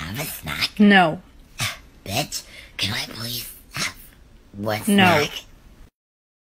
have a snack? No. Bitch, can I please have one No. snack?